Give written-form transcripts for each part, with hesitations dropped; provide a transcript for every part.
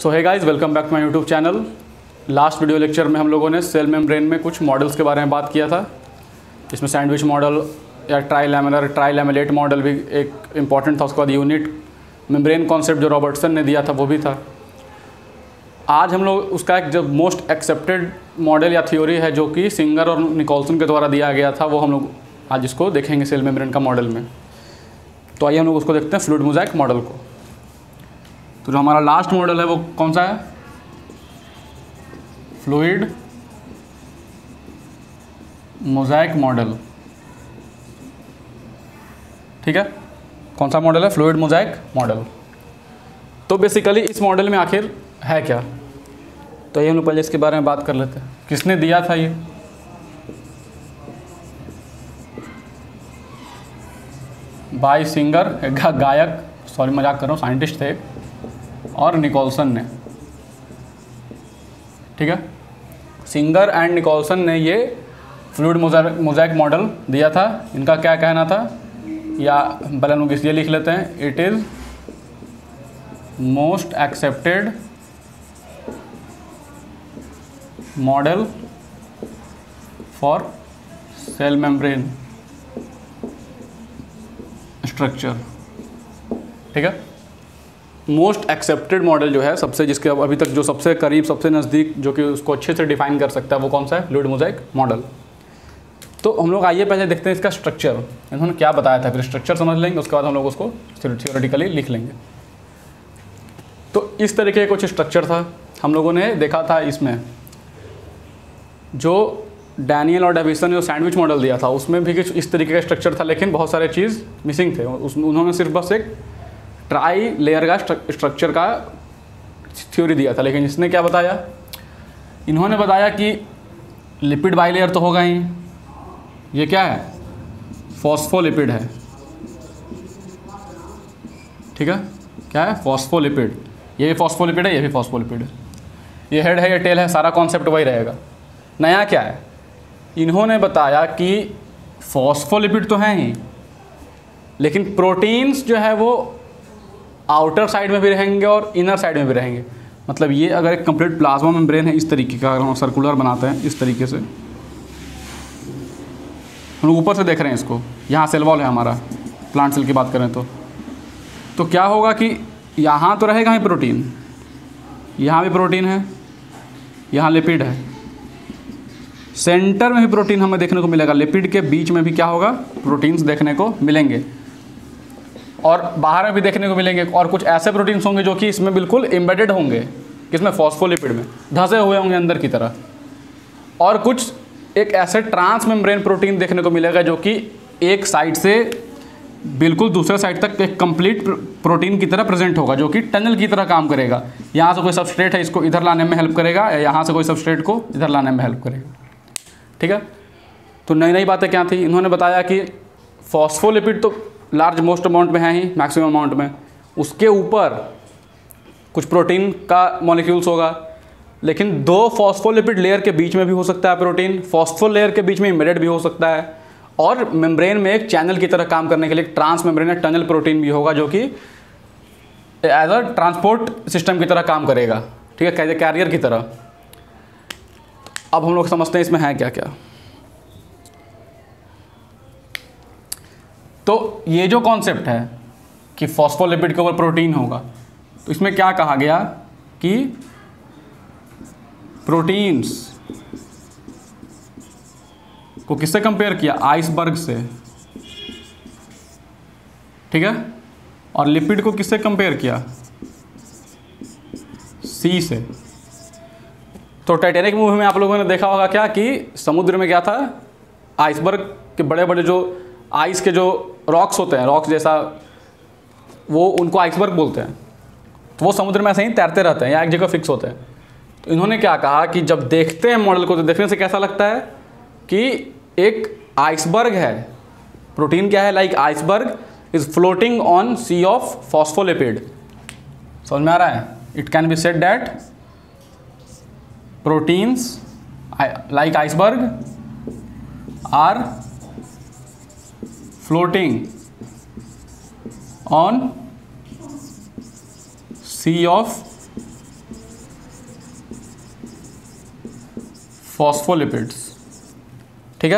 So hey guys, welcome back to my YouTube channel. Last video lecture में हम लोगों ने सेल मेम्ब्रेन में कुछ मॉडल्स के बारे में बात किया था। इसमें सैंडविच मॉडल या ट्राइलैमिनर ट्राइलैमिलेट मॉडल भी एक इम्पॉर्टेंट था। उसके बाद यूनिट मेम्ब्रेन कॉन्सेप्ट जो रॉबर्टसन ने दिया था वो भी था। आज हम लोग उसका एक जो मोस्ट एक्सेप्टेड मॉडल या थ्योरी है जो कि सिंगर और निकोल्सन के द्वारा दिया गया था, वो हम लोग आज इसको देखेंगे सेल मेम्ब्रेन का मॉडल में। तो आइए हम लोग उसको देखते हैं, फ्लूइड मोज़ेक मॉडल को। तो जो हमारा लास्ट मॉडल है वो कौन सा है? Fluid mosaic model. ठीक है, कौन सा मॉडल है? Fluid mosaic model. तो बेसिकली इस मॉडल में आखिर है क्या, तो ये हम लोग पहले इसके बारे में बात कर लेते हैं। किसने दिया था ये? बाय सिंगर, गायक, सॉरी मजाक कर रहा हूँ, साइंटिस्ट थे, और निकोल्सन ने। ठीक है, सिंगर एंड निकोल्सन ने ये फ्लूइड मोज़ेक मॉडल दिया था। इनका क्या कहना था, या पहले हम लोग इसलिए लिख लेते हैं, it is most accepted model for cell membrane structure. ठीक है, मोस्ट एक्सेप्टेड मॉडल जो है सबसे, जिसके अभी तक जो सबसे करीब, सबसे नज़दीक, जो कि उसको अच्छे से डिफाइन कर सकता है, वो कौन सा है? Fluid mosaic model. तो हम लोग आइए पहले देखते हैं इसका स्ट्रक्चर, इन्होंने क्या बताया था, फिर स्ट्रक्चर समझ लेंगे, उसके बाद हम लोग उसको थ्योरेटिकली लिख लेंगे। तो इस तरीके का कुछ स्ट्रक्चर था, हम लोगों ने देखा था। इसमें जो डैनियल और डेविसन ने जो सैंडविच मॉडल दिया था उसमें भी कुछ इस तरीके का स्ट्रक्चर था, लेकिन बहुत सारे चीज़ मिसिंग थे। उन्होंने सिर्फ बस एक ट्राई लेयर का स्ट्रक्चर का थ्योरी दिया था, लेकिन इसने क्या बताया? इन्होंने बताया कि लिपिड बाइलेयर तो होगा ही। ये क्या है? फॉस्फोलिपिड है। ठीक है, क्या है? फॉस्फोलिपिड। ये भी फॉस्फोलिपिड है, ये भी फॉस्फोलिपिड है। ये हेड है, ये टेल है, सारा कॉन्सेप्ट वही रहेगा। नया क्या है? इन्होंने बताया कि फॉस्फोलिपिड तो हैं ही, लेकिन प्रोटीन्स जो है वो आउटर साइड में भी रहेंगे और इनर साइड में भी रहेंगे। मतलब ये अगर एक कंप्लीट प्लाज्मा मेम्ब्रेन है इस तरीके का, अगर हम सर्कुलर बनाते हैं इस तरीके से, हम लोग ऊपर से देख रहे हैं इसको, यहाँ सेल वॉल है हमारा, प्लांट सेल की बात करें तो क्या होगा कि यहाँ तो रहेगा ही प्रोटीन, यहाँ भी प्रोटीन है, यहाँ लिपिड है, सेंटर में भी प्रोटीन हमें देखने को मिलेगा, लिपिड के बीच में भी क्या होगा? प्रोटीन्स देखने को मिलेंगे, और बाहर में भी देखने को मिलेंगे। और कुछ ऐसे प्रोटीन्स होंगे जो कि इसमें बिल्कुल एम्बेडेड होंगे, किसमें? फॉस्फोलिपिड में धंसे हुए होंगे अंदर की तरह। और कुछ एक ऐसे ट्रांस मेम्ब्रेन प्रोटीन देखने को मिलेगा जो कि एक साइड से बिल्कुल दूसरे साइड तक एक कंप्लीट प्रोटीन की तरह प्रेजेंट होगा, जो कि टनल की तरह काम करेगा। यहाँ से कोई सबस्ट्रेट है, इसको इधर लाने में हेल्प करेगा, या यहाँ से कोई सबस्ट्रेट को इधर लाने में हेल्प करेगा। ठीक है, तो नई नई बातें क्या थी? इन्होंने बताया कि फॉस्फोलिपिड तो लार्ज मोस्ट अमाउंट में है ही, मैक्सिमम अमाउंट में, उसके ऊपर कुछ प्रोटीन का मॉलिक्यूल्स होगा, लेकिन दो फॉस्फोलिपिड लेयर के बीच में भी हो सकता है प्रोटीन, फॉस्फो लेयर के बीच में एम्बेडेड भी हो सकता है, और मेम्ब्रेन में एक चैनल की तरह काम करने के लिए ट्रांस मेम्ब्रेन टनल प्रोटीन भी होगा, जो कि एज अ ट्रांसपोर्ट सिस्टम की तरह काम करेगा। ठीक है, कैरियर की तरह। अब हम लोग समझते हैं इसमें है क्या क्या। तो ये जो कॉन्सेप्ट है कि फॉस्फोलिपिड के ऊपर प्रोटीन होगा, तो इसमें क्या कहा गया कि प्रोटीन्स को किससे कंपेयर किया? आइसबर्ग से। ठीक है, और लिपिड को किससे कंपेयर किया? सी से। तो टाइटैनिक मूवी में आप लोगों ने देखा होगा क्या कि समुद्र में क्या था? आइसबर्ग के बड़े बड़े जो आइस के जो रॉक्स होते हैं, रॉक्स जैसा, वो उनको आइसबर्ग बोलते हैं। तो वो समुद्र में ऐसे ही तैरते रहते हैं या एक जगह फिक्स होते हैं। तो इन्होंने क्या कहा कि जब देखते हैं मॉडल को, तो देखने से कैसा लगता है कि एक आइसबर्ग है। प्रोटीन क्या है? Like iceberg is floating on sea of phospholipid. समझ में आ रहा है? It can be said that proteins like iceberg are floating on sea of phospholipids. ठीक है,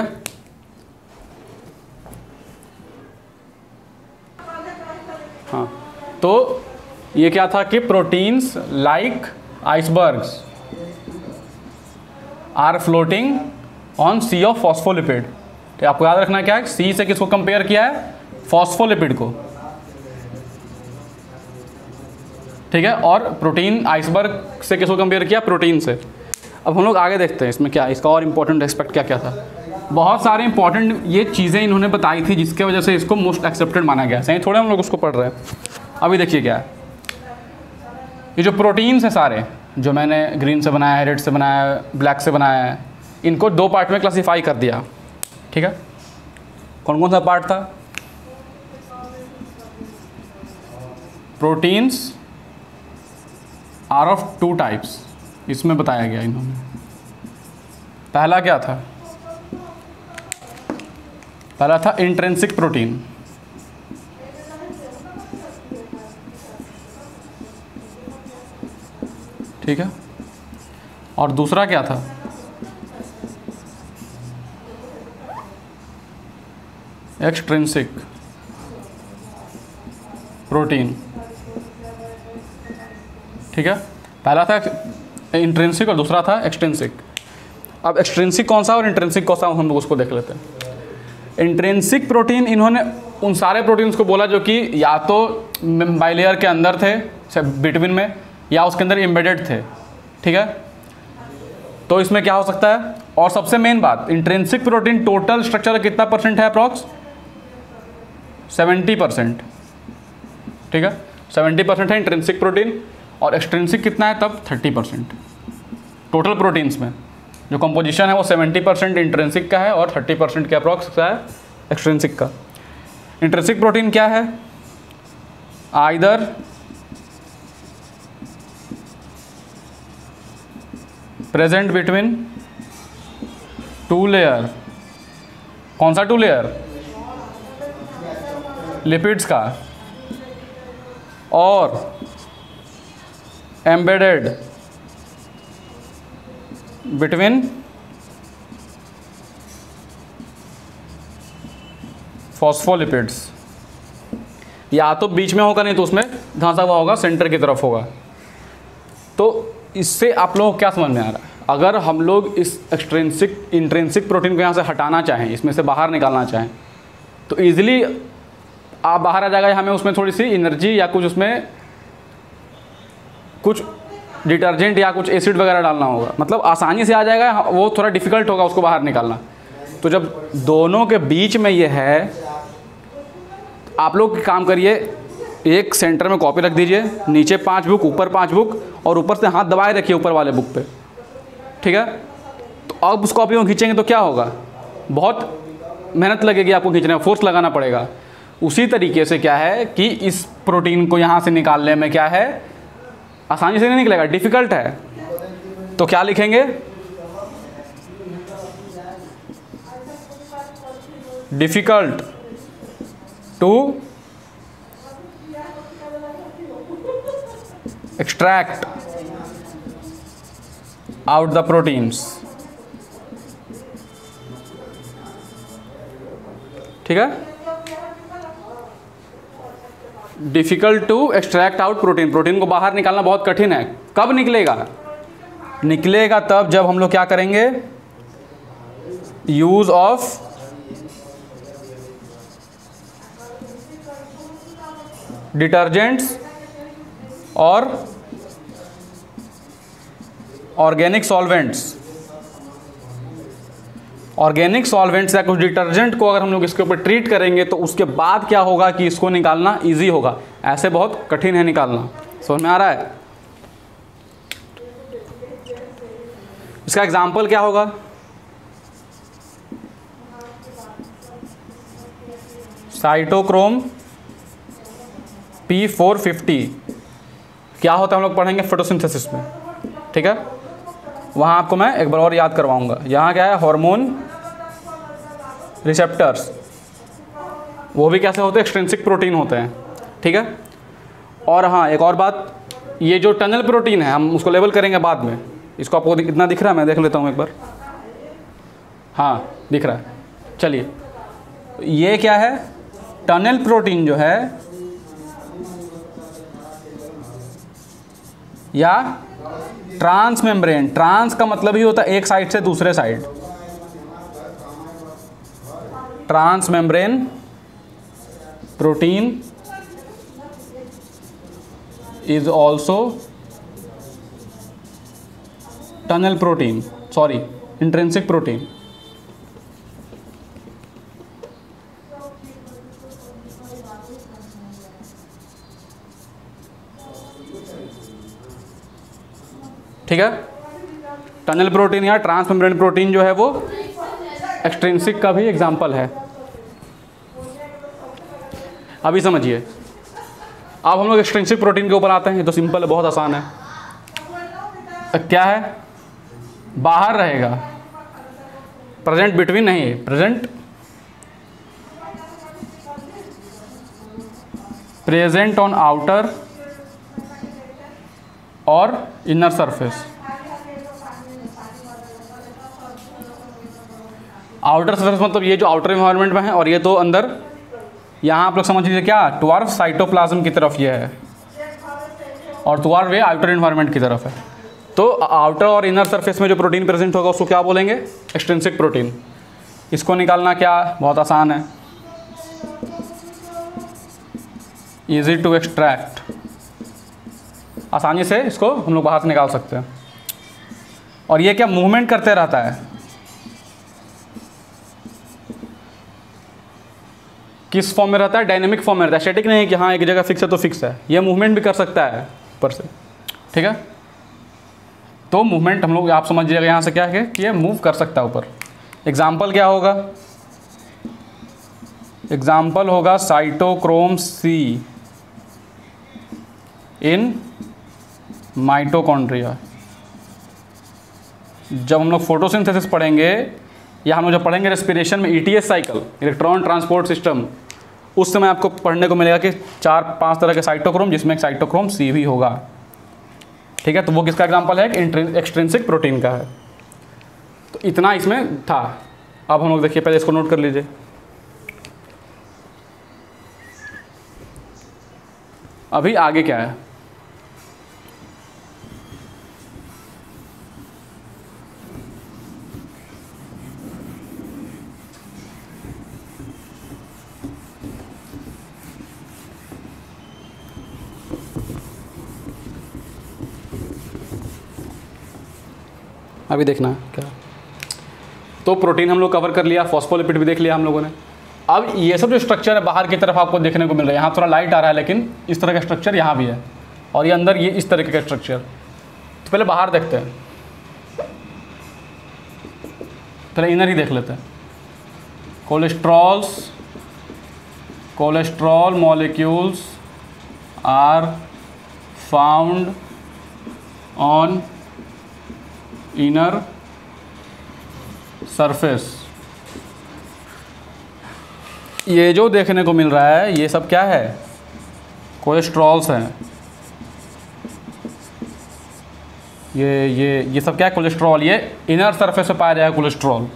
हाँ, तो ये क्या था कि proteins like icebergs are floating on sea of phospholipid. तो आपको याद रखना क्या है, सी से किसको कंपेयर किया है, फॉस्फोलिपिड को। ठीक है, और प्रोटीन आइसबर्ग से किसको कंपेयर किया, प्रोटीन से। अब हम लोग आगे देखते हैं इसमें क्या, इसका और इम्पोर्टेंट एस्पेक्ट क्या क्या था। बहुत सारे इंपॉर्टेंट ये चीज़ें इन्होंने बताई थी जिसके वजह से इसको मोस्ट एक्सेप्टेड माना गया। सही, थोड़े हम लोग उसको पढ़ रहे हैं। अभी देखिए क्या है, ये जो प्रोटीन्स हैं सारे, जो मैंने ग्रीन से बनाया है, रेड से बनाया है, ब्लैक से बनाया है, इनको दो पार्ट में क्लासीफाई कर दिया। ठीक है, कौन कौन सा पार्ट था, proteins are of two types, इसमें बताया गया इन्होंने। पहला क्या था, पहला था इंट्रिंसिक प्रोटीन। ठीक है, और दूसरा क्या था, एक्सट्रिंसिक प्रोटीन। ठीक है, पहला था इंट्रिंसिक और दूसरा था एक्सट्रिंसिक। अब एक्सट्रिंसिक कौन सा और इंट्रिंसिक कौन सा, हम लोग उसको देख लेते हैं। इंट्रिंसिक प्रोटीन, इन्होंने उन सारे प्रोटीन्स को बोला जो कि या तो बाइलेयर के अंदर थे बिटवीन में, या उसके अंदर एम्बेडेड थे। ठीक है, तो इसमें क्या हो सकता है, और सबसे मेन बात, इंट्रिंसिक प्रोटीन टोटल स्ट्रक्चर कितना परसेंट है, अप्रॉक्स 70%। ठीक है, 70% है इंट्रिंसिक प्रोटीन, और एक्सट्रिंसिक कितना है तब 30%। टोटल प्रोटीन्स में जो कंपोजिशन है वो 70% इंट्रिंसिक का है और 30% के अप्रॉक्स का है एक्सट्रिंसिक का। इंट्रिंसिक प्रोटीन क्या है, either present between two layer, कौन सा टू लेयर, लिपिड्स का, और एम्बेडेड बिटवीन फॉस्फोलिपिड्स। या तो बीच में होगा, नहीं तो उसमें धंसा हुआ होगा, सेंटर की तरफ होगा। तो इससे आप लोगों को क्या समझ में आ रहा है, अगर हम लोग इस एक्सट्रिंसिक इंट्रिंसिक प्रोटीन को यहाँ से हटाना चाहें, इसमें से बाहर निकालना चाहें, तो ईजिली आप बाहर आ जाएगा। हमें उसमें थोड़ी सी एनर्जी या कुछ उसमें कुछ डिटर्जेंट या कुछ एसिड वगैरह डालना होगा, मतलब आसानी से आ जाएगा, वो थोड़ा डिफ़िकल्ट होगा उसको बाहर निकालना। तो जब दोनों के बीच में ये है, आप लोग काम करिए, एक सेंटर में कॉपी रख दीजिए, नीचे 5 बुक, ऊपर 5 बुक, और ऊपर से हाथ दबाए रखिए ऊपर वाले बुक पे। ठीक है, तो अब उस कॉपी को खींचेंगे तो क्या होगा, बहुत मेहनत लगेगी आपको खींचने में, फोर्स लगाना पड़ेगा। उसी तरीके से क्या है कि इस प्रोटीन को यहाँ से निकालने में क्या है, आसानी से नहीं निकलेगा, डिफ़िकल्ट है। तो क्या लिखेंगे, difficult to extract out the proteins. ठीक है, difficult to extract out protein, protein को बाहर निकालना बहुत कठिन है। कब निकलेगा, निकलेगा तब जब हम लोग क्या करेंगे, यूज ऑफ डिटर्जेंट्स और ऑर्गेनिक सॉल्वेंट्स। ऑर्गेनिक सॉल्वेंट्स या कुछ डिटर्जेंट को अगर हम लोग इसके ऊपर ट्रीट करेंगे तो उसके बाद क्या होगा कि इसको निकालना इजी होगा, ऐसे बहुत कठिन है निकालना। समझ में आ रहा है? इसका एग्जाम्पल क्या होगा, साइटोक्रोम P450 क्या होता है हम लोग पढ़ेंगे फोटोसिंथेसिस में। ठीक है, वहाँ आपको मैं एक बार और याद करवाऊंगा। यहाँ क्या है, हार्मोन रिसेप्टर्स, वो भी कैसे होते हैं, एक्सट्रिंसिक प्रोटीन होते हैं। ठीक है, और हाँ एक और बात, ये जो टनल प्रोटीन है हम उसको लेबल करेंगे बाद में। इसको आपको कितना दिख रहा है, मैं देख लेता हूँ एक बार। हाँ दिख रहा है। चलिए, ये क्या है, टनल प्रोटीन जो है या ट्रांस मेम्ब्रेन, ट्रांस का मतलब ही होता है एक साइड से दूसरे side, transmembrane protein is also tunnel protein, sorry intrinsic protein. ठीक है, टनल प्रोटीन या ट्रांस मेम्ब्रेन प्रोटीन जो है वो एक्सट्रिंसिक का भी एग्जाम्पल है। अभी समझिए, अब हम लोग एक्सट्रिंसिक प्रोटीन के ऊपर आते हैं। ये तो सिंपल है, बहुत आसान है। क्या है, बाहर रहेगा, प्रेजेंट बिटवीन नहीं है, प्रेजेंट ऑन आउटर और इनर सरफेस। आउटर सरफेस मतलब ये जो आउटर इन्वायरमेंट में है, और ये तो अंदर, यहाँ आप लोग समझ लीजिए क्या, टुवर्ड साइटोप्लाज्म की तरफ ये है और टुवर्ड वे आउटर इन्वायरमेंट की तरफ है। तो आउटर और इनर सरफेस में जो प्रोटीन प्रेजेंट होगा उसको क्या बोलेंगे, एक्सट्रिंसिक प्रोटीन। इसको निकालना क्या, बहुत आसान है, इजी टू एक्सट्रैक्ट, आसानी से इसको हम लोग बाहर से निकाल सकते हैं। और ये क्या, मूवमेंट करते रहता है, किस फॉर्म में रहता है, डायनेमिक फॉर्म में रहता है, स्टैटिक नहीं है कि हाँ एक जगह फिक्स है तो फिक्स है, ये मूवमेंट भी कर सकता है ऊपर से। ठीक है, तो मूवमेंट हम लोग, आप समझिएगा यहाँ से क्या है कि ये मूव कर सकता है ऊपर। एग्जाम्पल क्या होगा, एग्जाम्पल होगा साइटोक्रोम सी इन माइटोकॉन्ड्रिया। जब हम लोग फोटोसिंथेसिस पढ़ेंगे या हम लोग जब पढ़ेंगे रेस्पिरेशन में ETS cycle, electron transport system, उस समय आपको पढ़ने को मिलेगा कि 4-5 तरह के साइटोक्रोम, जिसमें एक साइटोक्रोम सी भी होगा। ठीक है, तो वो किसका एग्जांपल है, एक्सट्रिंसिक प्रोटीन का है। तो इतना इसमें था। अब हम लोग देखिए, पहले इसको नोट कर लीजिए। अभी आगे क्या है, अभी देखना है क्या। तो प्रोटीन हम लोग कवर कर लिया, फॉस्फोलिपिड भी देख लिया हम लोगों ने। अब ये सब जो स्ट्रक्चर है बाहर की तरफ आपको देखने को मिल रहा है, यहाँ थोड़ा लाइट आ रहा है लेकिन इस तरह का स्ट्रक्चर यहाँ भी है, और ये अंदर ये इस तरह का स्ट्रक्चर। तो पहले बाहर देखते हैं, पहले इनर ही देख लेते हैं। Cholesterol molecules are found on inner surface. ये जो देखने को मिल रहा है ये सब क्या है, कोलेस्ट्रॉल्स हैं। ये सब क्या है, कोलेस्ट्रॉल। ये इनर सरफेस पे पाया जाएगा कोलेस्ट्रॉल।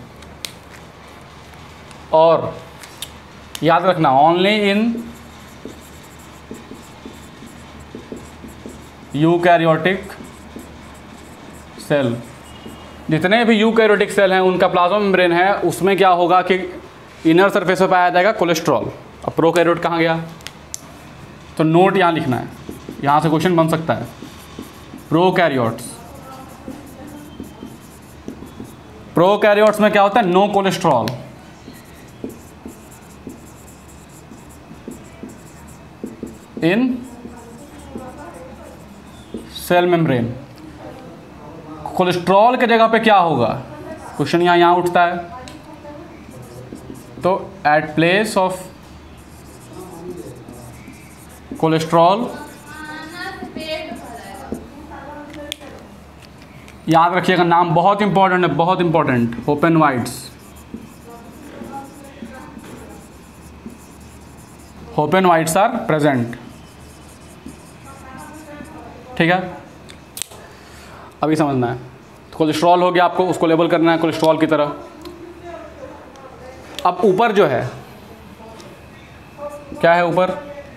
और याद रखना, ओनली इन यूकैरियोटिक सेल, जितने भी यूकैरियोटिक सेल हैं उनका प्लाज्मा मेम्ब्रेन है, उसमें क्या होगा कि इनर सरफेस पे पाया जाएगा कोलेस्ट्रॉल। अब प्रोकैरियोट कहाँ गया, तो नोट यहाँ लिखना है, यहाँ से क्वेश्चन बन सकता है। प्रोकैरियोट्स में क्या होता है, no cholesterol. In cell membrane cholesterol के जगह पे क्या होगा, क्वेश्चन यहाँ उठता है। तो एट प्लेस ऑफ कोलेस्ट्रॉल, याद रखिएगा नाम बहुत इंपॉर्टेंट है, बहुत इंपॉर्टेंट, होपेनवाइट्स आर प्रेजेंट। ठीक है, अभी समझना है। तो कोलेस्ट्रॉल हो गया, आपको उसको लेबल करना है कोलेस्ट्रॉल की तरह। अब ऊपर जो है क्या है, ऊपर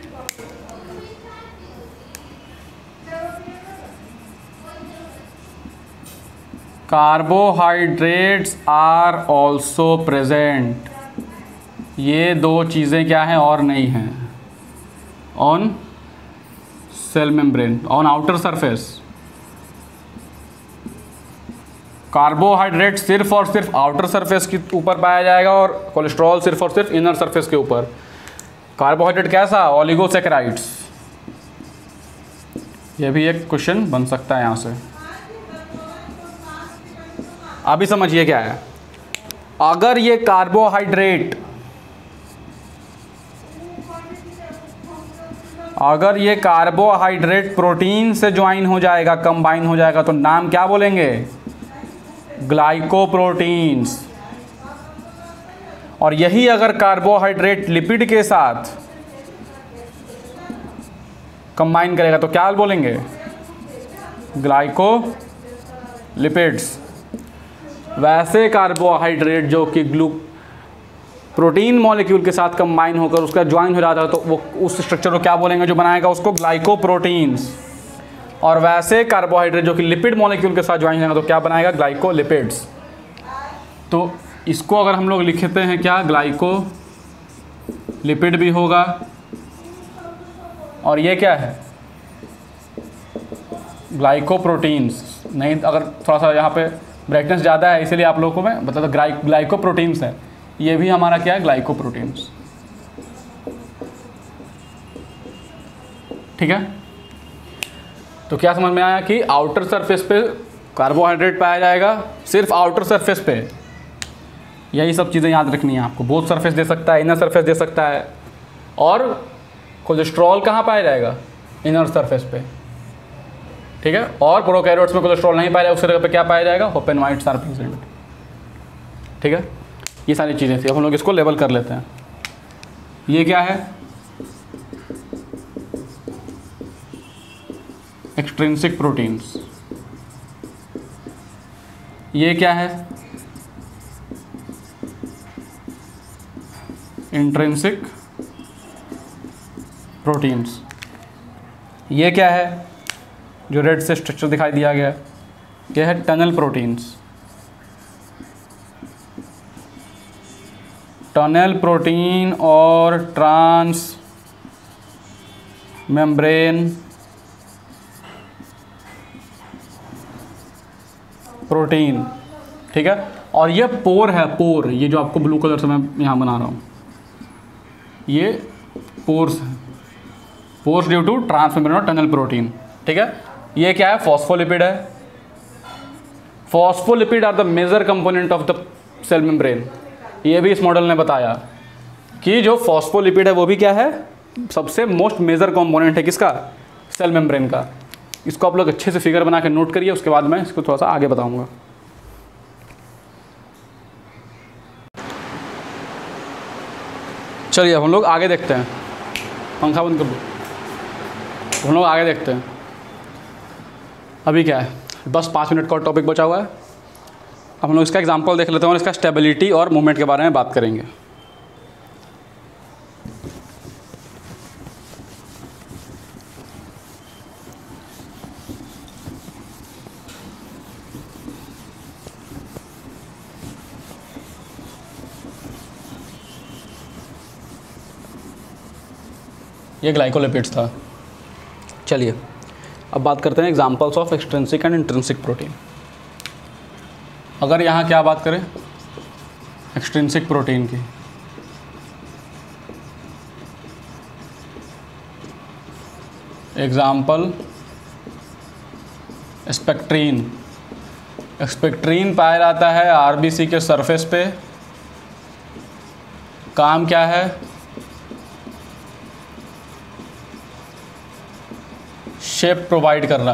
कार्बोहाइड्रेट्स आर ऑल्सो प्रेजेंट। ये दो चीज़ें क्या हैं और नहीं हैं on cell membrane, on outer surface. Carbohydrate सिर्फ और सिर्फ आउटर सरफेस के ऊपर पाया जाएगा और कोलेस्ट्रॉल सिर्फ और सिर्फ इनर सरफेस के ऊपर। कार्बोहाइड्रेट कैसा, ओलिगोसैकेराइड्स। ये भी एक क्वेश्चन बन सकता है यहाँ से। अभी समझिए क्या है, अगर ये कार्बोहाइड्रेट प्रोटीन से ज्वाइन हो जाएगा, कंबाइन हो जाएगा, तो नाम क्या बोलेंगे, ग्लाइकोप्रोटीन्स। और यही अगर कार्बोहाइड्रेट लिपिड के साथ कंबाइन करेगा तो क्या बोलेंगे, ग्लाइकोलिपिड्स। वैसे कार्बोहाइड्रेट जो कि प्रोटीन मॉलिक्यूल के साथ कंबाइन होकर उसका ज्वाइन हो जाता है तो वो उस स्ट्रक्चर को क्या बोलेंगे जो बनाएगा उसको, ग्लाइकोप्रोटीन्स। और वैसे कार्बोहाइड्रेट जो कि लिपिड मॉलिक्यूल के साथ ज्वाइन होगा तो क्या बनाएगा, ग्लाइकोलिपिड्स। तो इसको अगर हम लोग लिखते हैं क्या, ग्लाइकोलिपिड भी होगा। और ये क्या है, ग्लाइकोप्रोटीन्स। नहीं, अगर थोड़ा सा यहाँ पे ब्राइटनेस ज़्यादा है इसीलिए आप लोगों को मैं बता दूं ग्लाइकोप्रोटीन्स है। ये भी हमारा क्या है, ग्लाइकोप्रोटीन्स। ठीक है, तो क्या समझ में आया कि आउटर सरफेस पे कार्बोहाइड्रेट पाया जाएगा, सिर्फ आउटर सरफेस पे। यही सब चीज़ें याद रखनी है आपको। बोथ सरफेस दे सकता है, इनर सरफेस दे सकता है। और कोलेस्ट्रॉल कहाँ पाया जाएगा, इनर सरफेस पे। ठीक है, और प्रोकैरियोट्स में कोलेस्ट्रॉल नहीं पाया जाएगा, उस जगह पे क्या पाया जाएगा, होपेनोइड्स आर प्रेजेंट। ठीक है, ये सारी चीज़ें थी। अब हम लोग इसको लेबल कर लेते हैं। ये क्या है, एक्सट्रिंसिक प्रोटीन्स। ये क्या है, इंट्रिंसिक प्रोटीन्स। ये क्या है, जो रेड से स्ट्रक्चर दिखाई दिया गया, यह है टनल प्रोटीन्स। टनल प्रोटीन और ट्रांस मेम्ब्रेन प्रोटीन। ठीक है, और ये पोर है, पोर। ये जो आपको ब्लू कलर से मैं यहाँ बना रहा हूँ, ये पोर्स है, pores due to transmembrane और टनल प्रोटीन। ठीक है, ये क्या है, फॉस्फोलिपिड है। Phospholipid are the major component of the cell membrane. ये भी इस मॉडल ने बताया कि जो फॉस्फोलिपिड है वो भी क्या है, सबसे मोस्ट मेजर कंपोनेंट है किसका, सेल मेम्ब्रेन का। इसको आप लोग अच्छे से फिगर बना के नोट करिए, उसके बाद मैं इसको थोड़ा सा आगे बताऊंगा। चलिए अब हम लोग आगे देखते हैं। पंखा बंद कर दो। हम लोग आगे देखते हैं। अभी क्या है, बस 5 मिनट का टॉपिक बचा हुआ है। अब हम लोग इसका एग्जांपल देख लेते हैं और इसका स्टेबिलिटी और मूवमेंट के बारे में बात करेंगे। ये ग्लाइकोलिपिड्स था। चलिए अब बात करते हैं examples of extrinsic and intrinsic protein. अगर यहाँ क्या बात करें, एक्सट्रिंसिक प्रोटीन की, एग्जाम्पल स्पेक्ट्रीन। स्पेक्ट्रीन पाया जाता है आरबीसी के सरफेस पे। काम क्या है, शेप प्रोवाइड करना।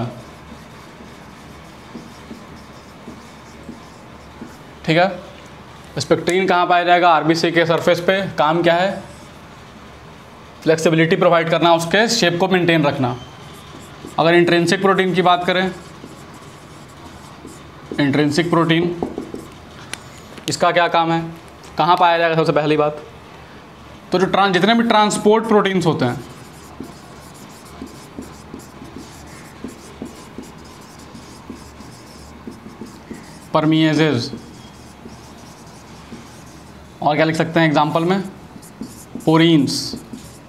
ठीक है, स्पेक्ट्रीन कहाँ पाया जाएगा, आरबीसी के सरफेस पे। काम क्या है, फ्लेक्सिबिलिटी प्रोवाइड करना, उसके शेप को मेंटेन रखना। अगर इंट्रिंसिक प्रोटीन की बात करें, इंट्रिंसिक प्रोटीन, इसका क्या काम है, कहाँ पाया जाएगा सबसे पहली बात? तो जो जितने भी ट्रांसपोर्ट प्रोटीन्स होते हैं, परमिएजेज, और क्या लिख सकते हैं एग्जाम्पल में, पोरीन्स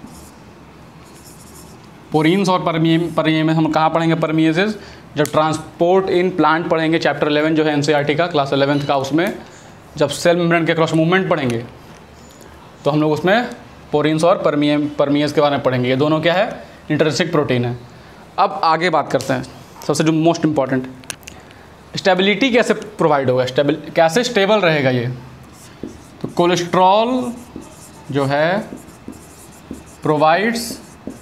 और परमिए में हम कहाँ पढ़ेंगे परमिएजेज? जब ट्रांसपोर्ट इन प्लांट पढ़ेंगे, चैप्टर 11 जो है एनसीईआरटी का, क्लास 11th का, उसमें जब सेल मेम्ब्रेन के क्रॉस मूवमेंट पढ़ेंगे तो हम लोग उसमें पोरीन्स और परमिएज के बारे में पढ़ेंगे। ये दोनों क्या है? इंट्रिंसिक प्रोटीन है। अब आगे बात करते हैं सबसे जो मोस्ट इम्पॉर्टेंट, स्टेबिलिटी कैसे प्रोवाइड होगा, कैसे स्टेबल रहेगा ये? तो कोलेस्ट्रॉल जो है provides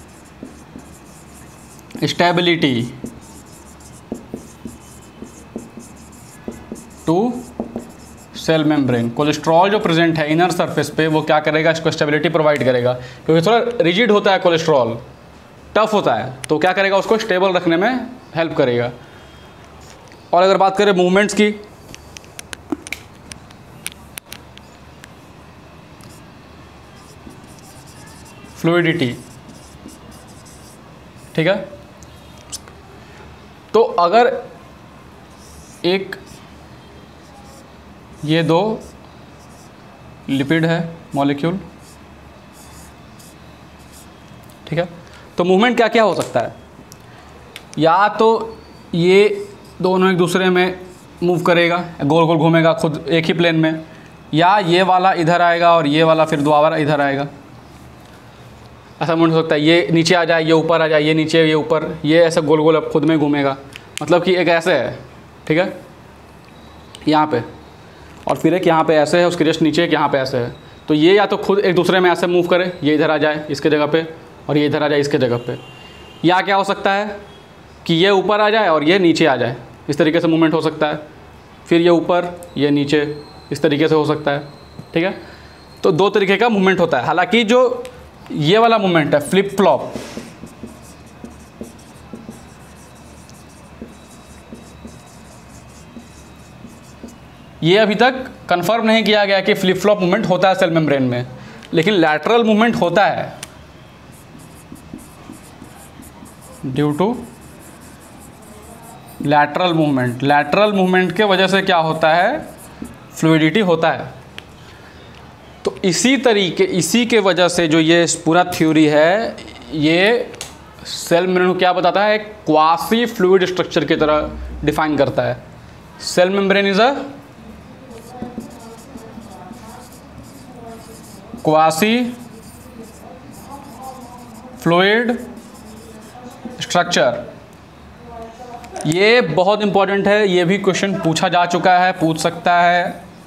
stability to cell membrane. Cholesterol जो प्रेजेंट है इनर सरफेस पे, वो क्या करेगा? इसको स्टेबिलिटी प्रोवाइड करेगा, क्योंकि थोड़ा रिजिड होता है कोलेस्ट्रॉल, टफ होता है, तो क्या करेगा? उसको स्टेबल रखने में हेल्प करेगा। और अगर बात करें मूवमेंट्स की, फ्लूइडिटी, ठीक है, तो अगर एक ये दो लिपिड है मॉलिक्यूल, ठीक है, तो मूवमेंट क्या क्या हो सकता है? या तो ये दोनों एक दूसरे में मूव करेगा, गोल गोल घूमेगा खुद एक ही प्लेन में, या ये वाला इधर आएगा और ये वाला फिर दोबारा इधर आएगा। ऐसा मूवमेंट हो सकता है, ये नीचे आ जाए, ये ऊपर आ जाए, ये नीचे, ये ऊपर, ये ऐसा गोल गोल अब खुद में घूमेगा। मतलब कि एक ऐसे है, ठीक है, यहाँ पे, और फिर एक यहाँ पे ऐसे है, उसके जस्ट नीचे एक यहाँ पे ऐसे है। तो ये या तो खुद एक दूसरे में ऐसे मूव करे, ये इधर आ जाए इसके जगह पे और ये इधर आ जाए इसके जगह पे, या क्या हो सकता है कि ये ऊपर आ जाए और ये नीचे आ जाए, इस तरीके से मूवमेंट हो सकता है। फिर ये ऊपर, ये नीचे, इस तरीके से हो सकता है, ठीक है। तो दो तरीके का मूवमेंट होता है। हालांकि जो ये वाला मूवमेंट है फ्लिप फ्लॉप, ये अभी तक कंफर्म नहीं किया गया कि फ्लिप फ्लॉप मूवमेंट होता है सेल मेम्ब्रेन में, लेकिन लैटरल मूवमेंट होता है due to lateral movement. Lateral movement के वजह से क्या होता है? फ्लूइडिटी होता है। तो इसी के वजह से जो ये पूरा थ्योरी है, ये सेल मेम्ब्रेन को क्या बताता है? एक क्वासी फ्लूइड स्ट्रक्चर की तरह डिफाइन करता है। Cell membrane is a quasi fluid structure. ये बहुत इंपॉर्टेंट है, ये भी क्वेश्चन पूछा जा चुका है, पूछ सकता है,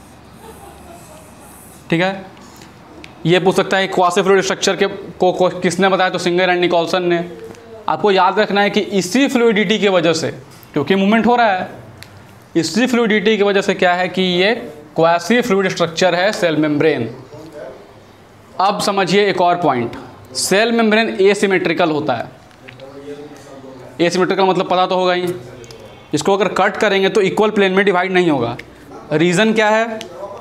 ठीक है। ये पूछ सकता है क्वासी फ्लूइड स्ट्रक्चर के को किसने बताया? तो सिंगर एंड निकोलसन ने। आपको याद रखना है कि इसी फ्लूइडिटी की वजह से, क्योंकि मूवमेंट हो रहा है, इसी फ्लूइडिटी की वजह से क्या है कि ये क्वासी फ्लूइड स्ट्रक्चर है सेल मेम्ब्रेन। अब समझिए एक और पॉइंट, सेल मेम्ब्रेन एसिमेट्रिकल होता है। एसिमेट्रिकल मतलब पता तो होगा ही, इसको अगर कट करेंगे तो इक्वल प्लेन में डिवाइड नहीं होगा। रीज़न क्या है?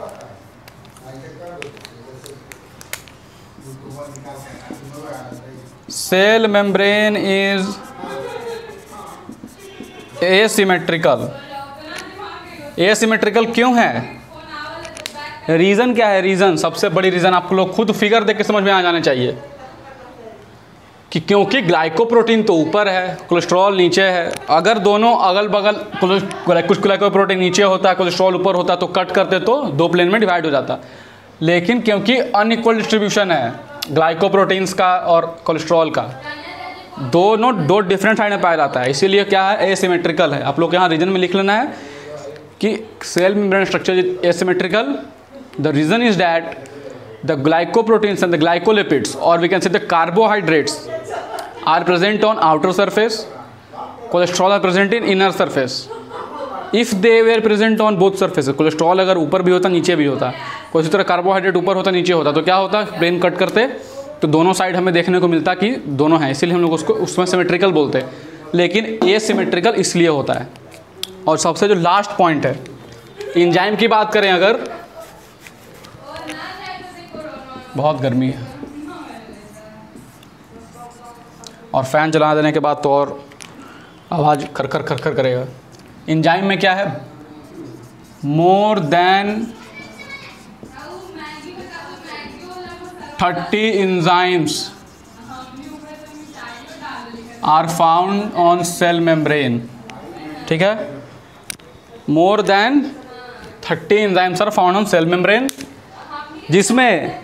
Cell membrane is asymmetrical. Asymmetrical क्यों है? रीज़न क्या है? रीज़न, सबसे बड़ी रीज़न आपको लोग खुद फिगर देख के समझ में आ जाने चाहिए कि क्योंकि ग्लाइकोप्रोटीन तो ऊपर है, कोलेस्ट्रॉल नीचे है। अगर दोनों अगल बगल कुछ ग्लाइकोप्रोटीन नीचे होता, कोलेस्ट्रॉल ऊपर होता, तो कट करते तो दो प्लेन में डिवाइड हो जाता। लेकिन क्योंकि अनइक्वल डिस्ट्रीब्यूशन है ग्लाइकोप्रोटीन्स का और कोलेस्ट्रॉल का, दोनों दो डिफरेंट साइड में पाया जाता है, इसीलिए क्या है? एसिमेट्रिकल है। आप लोग यहाँ रीजन में लिख लेना है कि cell membrane structure is asymmetrical. The reason is that the glycoproteins and the glycolipids, or we can say the carbohydrates, are present on outer surface, cholesterol are present in inner surface. If they were present on both surfaces, cholesterol अगर ऊपर भी होता नीचे भी होता, कोई इसी तरह कार्बोहाइड्रेट ऊपर होता नीचे होता, तो क्या होता? प्लेन कट करते तो दोनों साइड हमें देखने को मिलता कि दोनों हैं, इसीलिए हम लोग उसको उसमें सिमेट्रिकल बोलते हैं। लेकिन ये सिमेट्रिकल इसलिए होता है। और सबसे जो लास्ट पॉइंट है, एंजाइम की बात करें अगर, बहुत गर्मी है, और फ़ैन चला देने के बाद तो और आवाज़ खर खर खर खर करेगा। एंजाइम में क्या है, more than 30 enzymes are found on cell membrane. ठीक है, more than 30 enzymes are found on cell membrane, जिसमें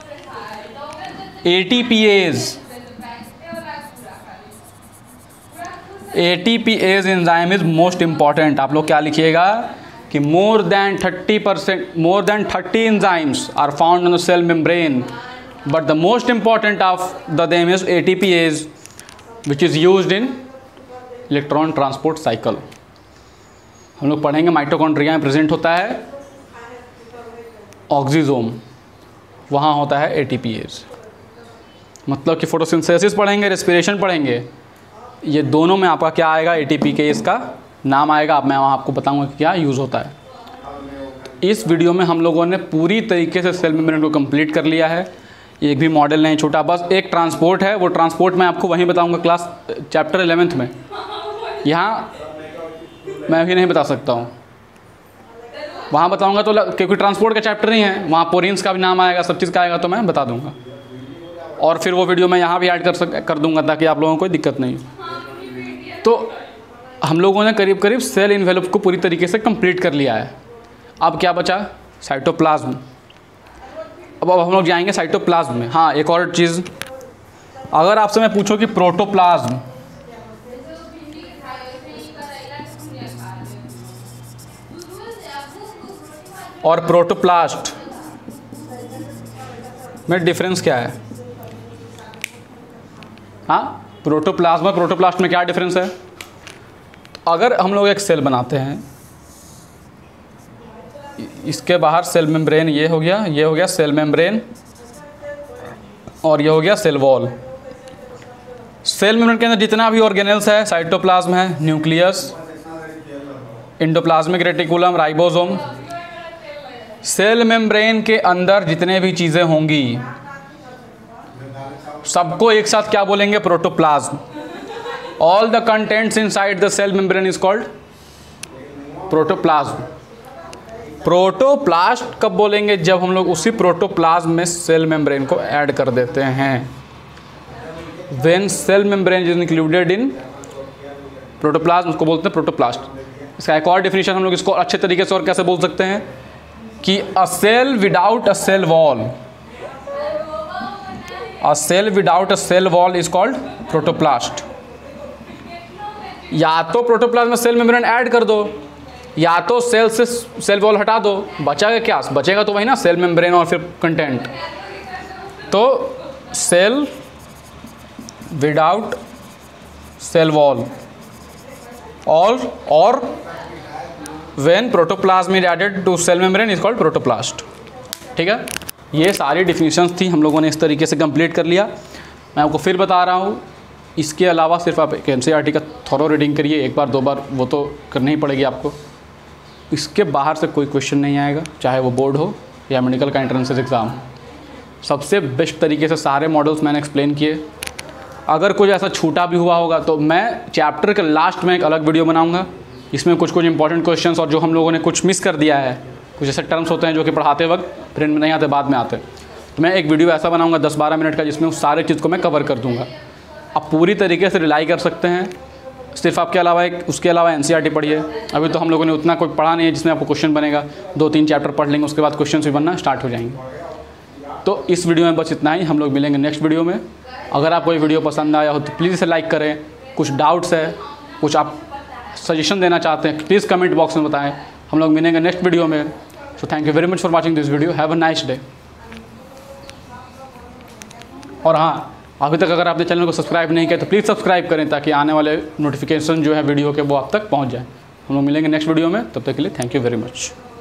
ATPase enzyme is most important. आप लोग क्या लिखिएगा कि more than 30 enzymes are found on the cell membrane, but the most important of the them is ATPase which is used in electron transport cycle. हम लोग पढ़ेंगे mitochondria में present होता है ऑक्सीजोम, वहाँ होता है ATPase। मतलब कि फोटोसिंथेसिस पढ़ेंगे, रेस्पिरेशन पढ़ेंगे, ये दोनों में आपका क्या आएगा, ATPase का नाम आएगा। अब मैं वहाँ आपको बताऊँगा कि क्या यूज़ होता है। इस वीडियो में हम लोगों ने पूरी तरीके से सेल मेम्ब्रेन को कंप्लीट कर लिया है। एक भी मॉडल नहीं छोटा, बस एक ट्रांसपोर्ट है। वो ट्रांसपोर्ट मैं आपको वहीं बताऊँगा क्लास चैप्टर 11th में, यहाँ मैं अभी नहीं बता सकता हूँ। वहाँ बताऊँगा तो क्योंकि ट्रांसपोर्ट का चैप्टर नहीं है, वहाँ पोरिन्स का भी नाम आएगा, सब चीज़ का आएगा, तो मैं बता दूँगा। और फिर वो वीडियो मैं यहाँ भी ऐड कर दूँगा ताकि आप लोगों को कोई दिक्कत नहीं हो। तो हम लोगों ने करीब करीब सेल इन्वेलप को पूरी तरीके से कंप्लीट कर लिया है। अब क्या बचा, साइटोप्लाज्म। अब हम लोग जाएंगे साइटोप्लाज्म में। हाँ, एक और चीज़, अगर आपसे मैं पूछूं कि प्रोटोप्लाज्म और प्रोटोप्लास्ट में डिफरेंस क्या है, हाँ, प्रोटोप्लाज्म और प्रोटोप्लास्ट में क्या डिफरेंस है। अगर हम लोग एक सेल बनाते हैं, इसके बाहर सेल मेम्ब्रेन ये हो गया सेल मेम्ब्रेन, और ये हो गया सेल वॉल। सेल मेम्ब्रेन के अंदर जितना भी ऑर्गेनेल्स है, साइटोप्लाज्म है, nucleus, endoplasmic reticulum, ribosome. Cell membrane के अंदर जितने भी चीज़ें होंगी सबको एक साथ क्या बोलेंगे, protoplasm. All the contents inside the cell membrane is called protoplasm. Protoplast कब बोलेंगे, जब हम लोग उसी प्रोटोप्लाज्म में सेल मेम्ब्रेन को ऐड कर देते हैं। When cell membrane is included in protoplasm, उसको बोलते हैं प्रोटोप्लास्ट। इसका एक और डेफिनेशन हम लोग इसको अच्छे तरीके से और कैसे बोल सकते हैं कि a cell without a cell wall, a cell without a cell wall is called protoplast. या तो प्रोटोप्लाज्म में सेल मेम्ब्रेन ऐड कर दो, या तो सेल से सेल वॉल हटा दो, बचाएगा क्या, बचेगा तो वही ना, सेल मेम्ब्रेन और फिर कंटेंट। तो सेल विदाउट सेल वॉल और when protoplasm is added to cell membrane is called protoplast. ठीक है, ये सारी डिफिनीशंस थी, हम लोगों ने इस तरीके से कंप्लीट कर लिया। मैं आपको फिर बता रहा हूँ, इसके अलावा सिर्फ आप NCERT का थॉरो रीडिंग करिए, एक बार दो बार वो तो करनी ही पड़ेगी आपको। इसके बाहर से कोई क्वेश्चन नहीं आएगा, चाहे वो बोर्ड हो या मेडिकल का एंट्रेंस एग्ज़ाम। सबसे बेस्ट तरीके से सारे मॉडल्स मैंने एक्सप्लेन किए। अगर कुछ ऐसा छूटा भी हुआ होगा तो मैं चैप्टर के लास्ट में एक अलग वीडियो बनाऊंगा, इसमें कुछ इंपॉर्टेंट क्वेश्चंस और जो हम लोगों ने कुछ मिस कर दिया है, कुछ ऐसे टर्म्स होते हैं जो कि पढ़ाते वक्त प्रिंट में नहीं आते, बाद में आते, तो मैं एक वीडियो ऐसा बनाऊंगा 10-12 मिनट का, जिसमें उस सारे चीज़ को मैं कवर कर दूँगा। आप पूरी तरीके से रिलाई कर सकते हैं। सिर्फ आपके अलावा उसके अलावा NCERT पढ़िए। अभी तो हम लोगों ने उतना कोई पढ़ा नहीं है जिसमें आपको क्वेश्चन बनेगा। 2-3 चैप्टर पढ़ लेंगे, उसके बाद क्वेश्चन भी बनना स्टार्ट हो जाएंगे। तो इस वीडियो में बस इतना ही, हम लोग मिलेंगे नेक्स्ट वीडियो में। अगर आपको ये वीडियो पसंद आया हो तो प्लीज़ इसे लाइक करें। कुछ डाउट्स है, कुछ आप सजेशन देना चाहते हैं, प्लीज़ कमेंट बॉक्स में बताएं। हम लोग मिलेंगे नेक्स्ट वीडियो में। So thank you very much for watching this video. Have a nice day. और हाँ, अभी तक अगर आपने चैनल को सब्सक्राइब नहीं किया तो प्लीज़ सब्सक्राइब करें, ताकि आने वाले नोटिफिकेशन जो है वीडियो के वो आप तक पहुंच जाए। हम लोग मिलेंगे नेक्स्ट वीडियो में, तब तक के लिए थैंक यू वेरी मच।